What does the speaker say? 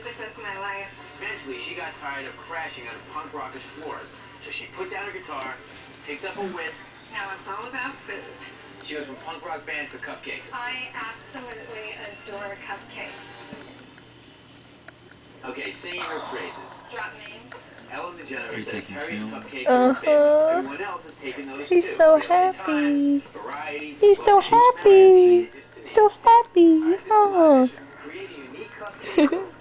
music was my life. Eventually, she got tired of crashing on punk rockers' floors, so she put down her guitar, picked up a whisk. Now it's all about food. She goes from punk rock band to cupcake. I absolutely adore cupcakes. Okay, singing her praises. Drop names. Ellen DeGeneres says Terry's cupcakes Uh-huh. are her favorite. Everyone else is taking those He's too. so Times, happy. variety, He's so happy. So happy. Oh. create a unique cupcake